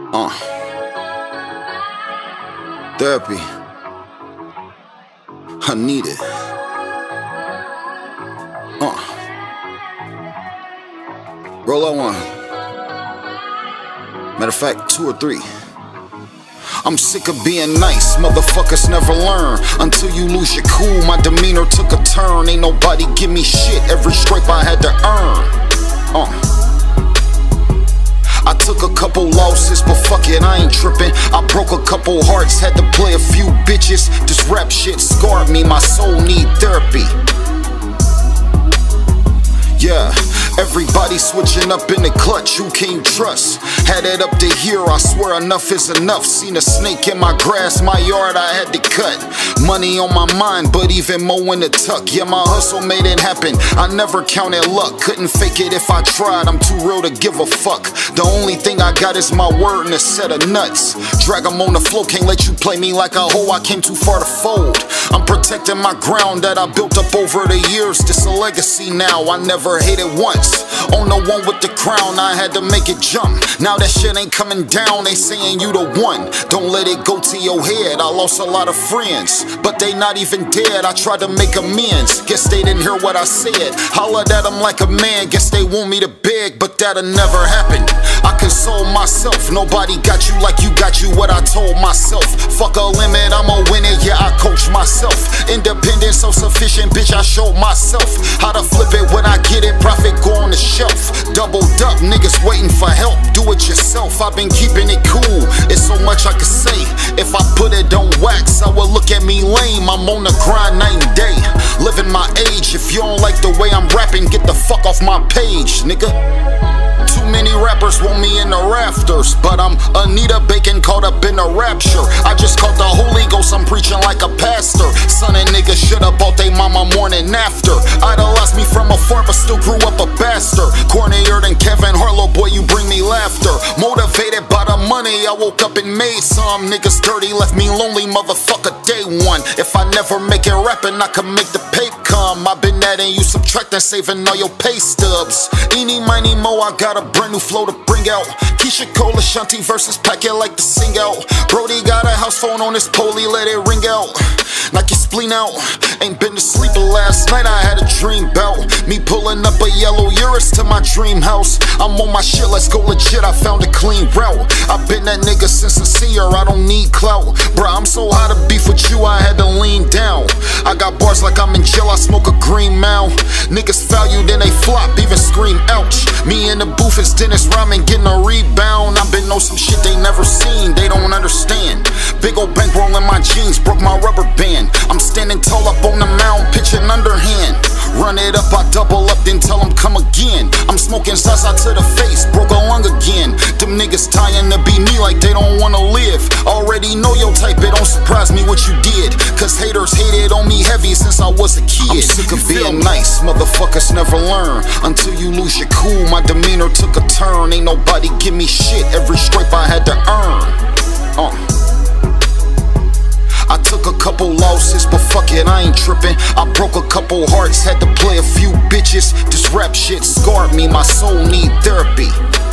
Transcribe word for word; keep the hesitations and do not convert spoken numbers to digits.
Uh. Therapy. I need it. Uh. Roll out one. Matter of fact, two or three. I'm sick of being nice, motherfuckers never learn. Until you lose your cool, my demeanor took a turn. Ain't nobody give me shit, every scrape I had to earn. Uh. I took a couple losses, but fuck it, I ain't tripping. I broke a couple hearts, had to play a few bitches. This rap shit scarred me, my soul need therapy. Yeah, everybody switching up in the clutch, who can you trust? Had it up to here, I swear enough is enough. Seen a snake in my grass, my yard I had to cut. Money on my mind, but even more in the tuck. Yeah, my hustle made it happen, I never counted luck. Couldn't fake it if I tried, I'm too real to give a fuck. The only thing I got is my word and a set of nuts. Drag 'em on the floor, can't let you play me like a hoe, I came too far to fold. I'm protecting my ground that I built up over the years. This a legacy now, I never hated once. On the one with the crown, I had to make it jump. Now that shit ain't coming down, they saying you the one. Don't let it go to your head, I lost a lot of friends, but they not even dead, I tried to make amends. Guess they didn't hear what I said, hollered at them like a man. Guess they want me to beg, but that'll never happen. I console myself, nobody got you like you got you, what I told myself. Fuck a limit, I'ma win it, yeah I coach myself. Independent, self-sufficient, bitch I showed myself how to flip it when I get it, profit go on the shelf. Doubled up, niggas waiting for help, do it yourself. I've been keeping it cool, it's so much I could say. If I put it on wax, I will look at me lame. I'm on the grind night and day, living my age. If you don't like the way I'm rapping, get the fuck off my page, nigga. Too many rappers want me in the rafters, but I'm Anita Bacon caught up in a rapture. I just caught the Holy Ghost, I'm preaching like a pastor. Son and niggas shoulda bought they mama morning after. Idolized me from afar, but still grew up a bastard. Cornier than Kevin Harlow, boy you bring me laughter. Motivated by the money, I woke up and made some. Niggas dirty, left me lonely, motherfucker day one. If I never make it rapping, I can make the pape come. I've been adding you subtracting, saving all your pay stubs. Eeny, miny, mo, I got a brand new flow to bring out. Keisha Cole, Ashanti versus pack it like the sing out. Brody got a house phone on his pulley, let it ring out. Knock your spleen out. Ain't been to sleep, but last night I had a dream bout me pulling up a yellow Urus to my dream house. I'm on my shit, let's go legit, I found a clean route. I've been that nigga since a senior, I don't need clout. Bruh, I'm so high to beef with you, I had to lean down. I got bars like I'm in jail, I smoke a green mouth. Niggas value, then they flop, even scream ouch. Me in the booth is Dennis Rodman getting a rebound. I've been on some shit they never seen, they don't understand. Big ol' bankroll in my jeans, broke my rubber band. I'm standing tall up on the mound, pitching underhand. Run it up, I double up, then tell them come again. I'm smoking salsa to the face, broke a lung again. Them niggas trying to be me like they don't wanna live. Already know your type, it don't surprise me what you did. Cause haters hated on me heavy since I was a kid. I'm sick of being nice, motherfuckers never learn. Until you lose your cool, my demeanor took a turn. Ain't nobody give me shit, every scrape I had to earn. Uh. I took a couple losses, but fuck it, I ain't tripping. I broke a couple hearts, had to play a few bitches. This rap shit scarred me, my soul need therapy.